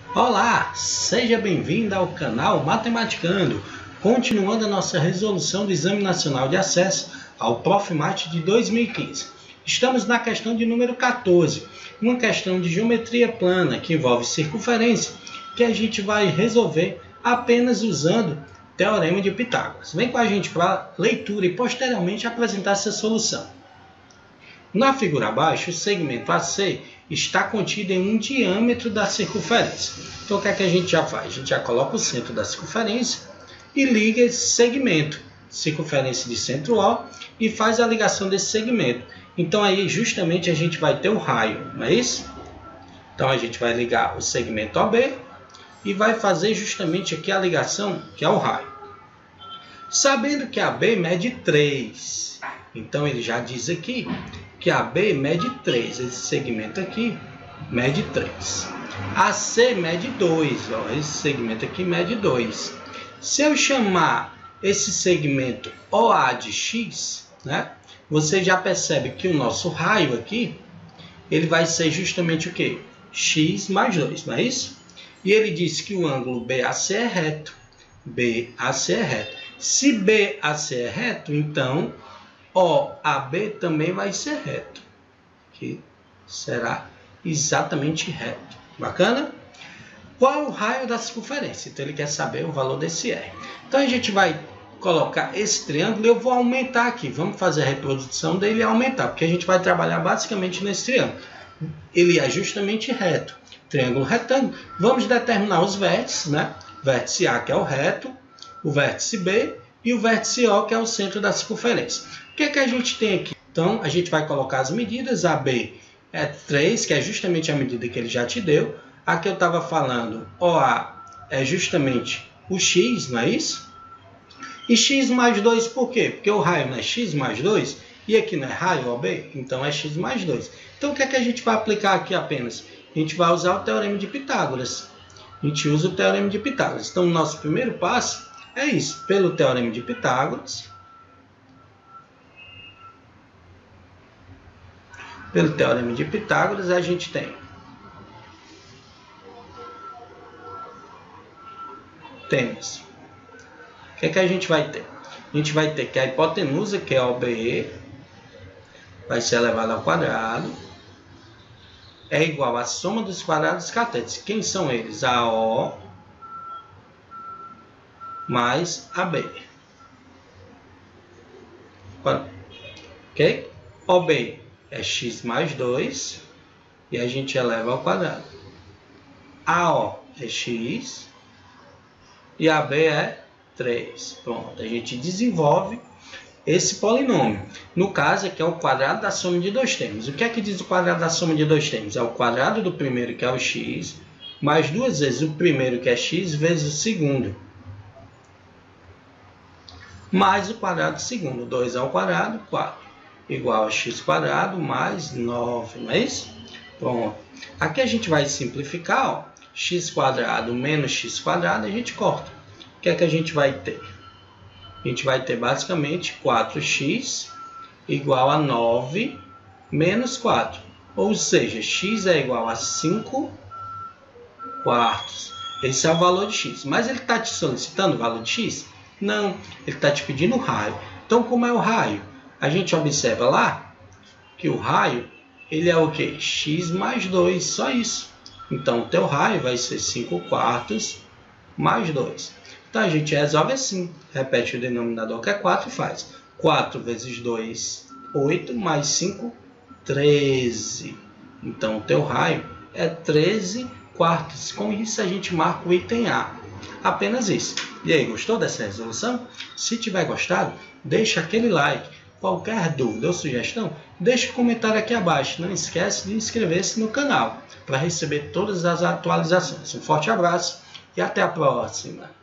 Olá, seja bem-vindo ao canal Matematicando, continuando a nossa resolução do Exame Nacional de Acesso ao Profmat de 2015. Estamos na questão de número 14, uma questão de geometria plana que envolve circunferência, que a gente vai resolver apenas usando o Teorema de Pitágoras. Vem com a gente para a leitura e posteriormente apresentar essa solução. Na figura abaixo, o segmento AC está contido em um diâmetro da circunferência. Então, o que é que a gente já faz? A gente já coloca o centro da circunferência e liga esse segmento, circunferência de centro O, e faz a ligação desse segmento. Então, aí justamente a gente vai ter o raio, não é isso? Então, a gente vai ligar o segmento OB e vai fazer justamente aqui a ligação, que é o raio. Sabendo que a B mede 3, então ele já diz aqui que a B mede 3, esse segmento aqui mede 3. A C mede 2, ó, esse segmento aqui mede 2. Se eu chamar esse segmento OA de X, né, você já percebe que o nosso raio aqui, ele vai ser justamente o quê? X mais 2, não é isso? E ele diz que o ângulo BAC é reto. BAC é reto. Se BAC é reto, então OAB também vai ser reto, que será exatamente reto. Bacana? Qual é o raio da circunferência? Então ele quer saber o valor desse R. Então a gente vai colocar esse triângulo e eu vou aumentar aqui. Vamos fazer a reprodução dele e aumentar, porque a gente vai trabalhar basicamente nesse triângulo. Ele é justamente reto. Triângulo retângulo. Vamos determinar os vértices, né? Vértice A, que é o reto, o vértice B e o vértice O, que é o centro da circunferência. O que é que a gente tem aqui? Então, a gente vai colocar as medidas. AB é 3, que é justamente a medida que ele já te deu. Aqui eu estava falando, OA é justamente o X, não é isso? E X mais 2 por quê? Porque o raio não é X mais 2 e aqui não é raio OB, então é X mais 2. Então, o que é que a gente vai aplicar aqui apenas? A gente vai usar o Teorema de Pitágoras. A gente usa o Teorema de Pitágoras. Então, o nosso primeiro passo é isso. Pelo Teorema de Pitágoras, a gente temos. O que é que a gente vai ter? A gente vai ter que a hipotenusa, que é OBE, vai ser elevada ao quadrado, é igual à soma dos quadrados catetos. Quem são eles? AO mais AB. Ok? OB é x mais 2 e a gente eleva ao quadrado. AO é x e AB é 3. Pronto, a gente desenvolve esse polinômio. No caso, aqui é o quadrado da soma de dois termos. O que é que diz o quadrado da soma de dois termos? É o quadrado do primeiro, que é o x, mais duas vezes o primeiro, que é x, vezes o segundo, mais o quadrado do segundo. 2 ao quadrado, 4. Igual a x quadrado mais 9, não é isso? Pronto. Aqui a gente vai simplificar, ó. X quadrado menos x quadrado, a gente corta. O que é que a gente vai ter? A gente vai ter basicamente 4x igual a 9 menos 4. Ou seja, x é igual a 5 quartos. Esse é o valor de x. Mas ele está te solicitando o valor de x? Não, ele está te pedindo o raio. Então, como é o raio? A gente observa lá que o raio, ele é o quê? X mais 2, só isso. Então, o teu raio vai ser 5 quartos mais 2. Então, a gente resolve assim. Repete o denominador, que é 4, e faz 4 vezes 2, 8, mais 5, 13. Então, o teu raio é 13 quartos. Com isso, a gente marca o item A. Apenas isso. E aí, gostou dessa resolução? Se tiver gostado, deixa aquele like. Qualquer dúvida ou sugestão, deixe um comentário aqui abaixo. Não esquece de inscrever-se no canal para receber todas as atualizações. Um forte abraço e até a próxima!